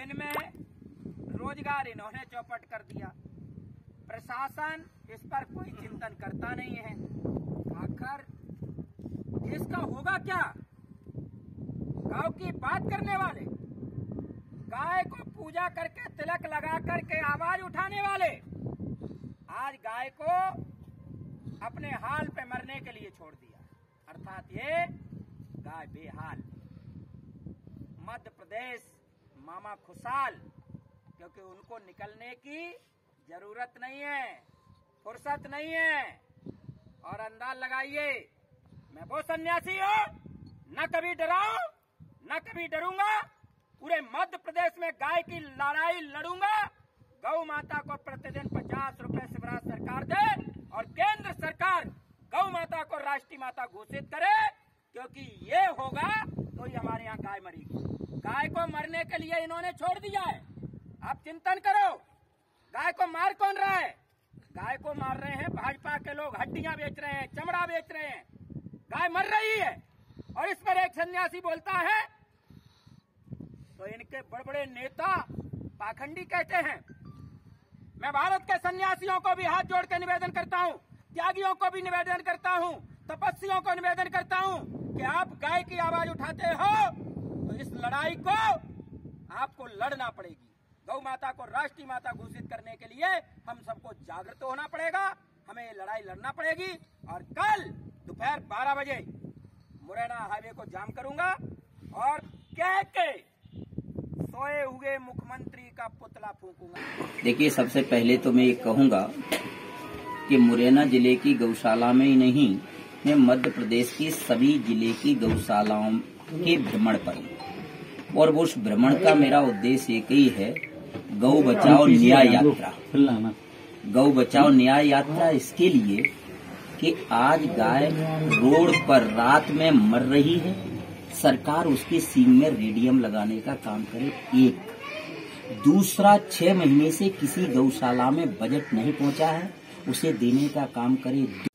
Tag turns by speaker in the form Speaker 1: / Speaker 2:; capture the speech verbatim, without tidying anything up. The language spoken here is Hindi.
Speaker 1: इनमें रोजगार इन्होंने चौपट कर दिया। प्रशासन इस पर कोई चिंतन करता नहीं है। आखिर इसका होगा क्या? गांव की बात करने वाले, गाय को पूजा करके तिलक लगा करके आवाज उठाने वाले, आज गाय को अपने हाल पे मरने के लिए छोड़ दिया। अर्थात ये गाय बेहाल। मध्य प्रदेश मामा खुशहाल, क्योंकि उनको निकलने की जरूरत नहीं है, फुर्सत नहीं है। और अंदाज लगाइए, मैं वो सन्यासी हूं, न कभी डराऊं न कभी डरूंगा। पूरे मध्य प्रदेश में गाय की लड़ाई लड़ूंगा। गौ माता को प्रतिदिन पचास रुपए शिवराज सरकार दे और केंद्र सरकार गौ माता को राष्ट्रीय माता घोषित करे, क्योंकि ये होगा तो ही हमारे यहाँ गाय मरेगी। गाय को मरने के लिए इन्होंने छोड़ दिया है। आप चिंतन करो, गाय को मार कौन रहा है? गाय को मार रहे हैं भाजपा के लोग, हड्डियां बेच रहे हैं, चमड़ा बेच रहे हैं। गाय मर रही है और इस पर एक सन्यासी बोलता है तो इनके बड़े बड़े नेता पाखंडी कहते हैं। मैं भारत के सन्यासियों को भी हाथ जोड़ के निवेदन करता हूं, त्यागियों को भी निवेदन करता हूं, तपस्वियों को निवेदन करता हूं कि आप गाय की आवाज उठाते हो तो इस लड़ाई को आपको लड़ना पड़ेगी। गौ माता को राष्ट्रीय माता घोषित करने के लिए हम सबको जागृत होना पड़ेगा, हमें ये लड़ाई लड़ना पड़ेगी। और कल दोपहर बारह बजे मुरैना हाईवे को जाम करूंगा और कह के सोए हुए मुख्यमंत्री का पुतला फूंकूंगा।
Speaker 2: देखिए, सबसे पहले तो मैं ये कहूंगा कि मुरैना जिले की गौशाला में ही नहीं, मैं मध्य प्रदेश की सभी जिले की गौशालाओं के भ्रमण पर हूं। और उस भ्रमण का मेरा उद्देश्य एक ही है, गौ बचाओ न्याय यात्रा। गौ बचाओ न्याय यात्रा इसके लिए कि आज गाय रोड पर रात में मर रही है, सरकार उसकी सींग में रेडियम लगाने का काम करे। एक दूसरा, छह महीने से किसी गौशाला में बजट नहीं पहुंचा है, उसे देने का काम करे।